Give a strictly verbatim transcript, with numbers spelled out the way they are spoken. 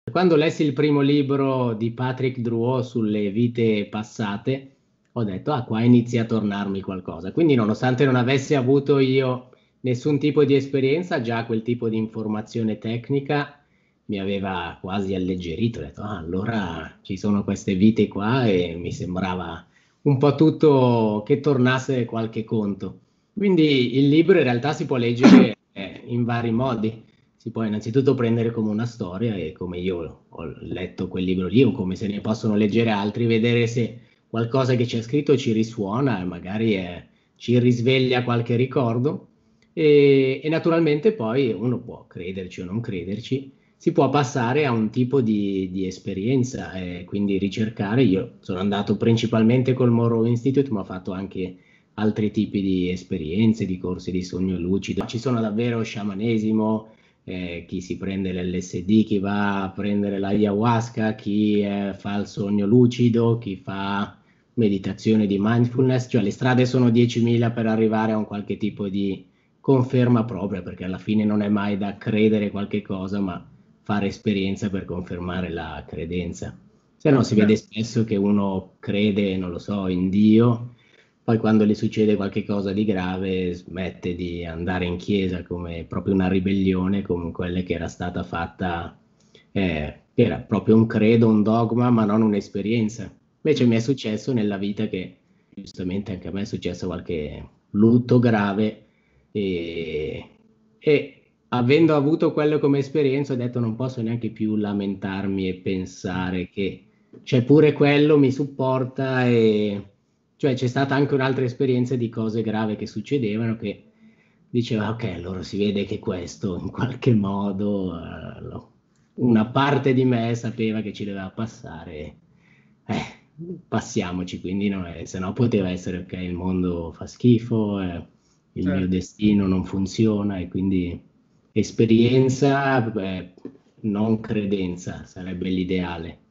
Quando lessi il primo libro di Patrick Drouot sulle vite passate, ho detto, ah, qua inizia a tornarmi qualcosa. Quindi, nonostante non avessi avuto io nessun tipo di esperienza, già quel tipo di informazione tecnica mi aveva quasi alleggerito. Ho detto, ah, allora ci sono queste vite qua e mi sembrava un po' tutto che tornasse qualche conto. Quindi il libro in realtà si può leggere eh, in vari modi. Si può innanzitutto prendere come una storia e come io ho letto quel libro lì o come se ne possono leggere altri, vedere se qualcosa che c'è scritto ci risuona e magari eh, ci risveglia qualche ricordo e, e naturalmente poi uno può crederci o non crederci, si può passare a un tipo di, di esperienza e quindi ricercare. Io sono andato principalmente col Morrow Institute, ma ho fatto anche altri tipi di esperienze, di corsi di sogno lucido. Ci sono davvero sciamanesimo, eh, chi si prende l'L S D, chi va a prendere l'ayahuasca, chi eh, fa il sogno lucido, chi fa meditazione di mindfulness, cioè le strade sono diecimila per arrivare a un qualche tipo di conferma propria, perché alla fine non è mai da credere qualche cosa, ma fare esperienza per confermare la credenza. Se no si vede Certo. spesso che uno crede, non lo so, in Dio, poi quando gli succede qualche cosa di grave smette di andare in chiesa come proprio una ribellione, come quella che era stata fatta, eh, che era proprio un credo, un dogma, ma non un'esperienza. Invece mi è successo nella vita che giustamente anche a me è successo qualche lutto grave e, e avendo avuto quello come esperienza ho detto non posso neanche più lamentarmi e pensare che cioè pure quello mi supporta e cioè c'è stata anche un'altra esperienza di cose gravi che succedevano che diceva ok, allora si vede che questo in qualche modo eh, lo- una parte di me sapeva che ci doveva passare. Eh, passiamoci, quindi no, eh, se no poteva essere ok, il mondo fa schifo, eh, il mio Certo. destino non funziona e quindi esperienza, eh, non credenza sarebbe l'ideale.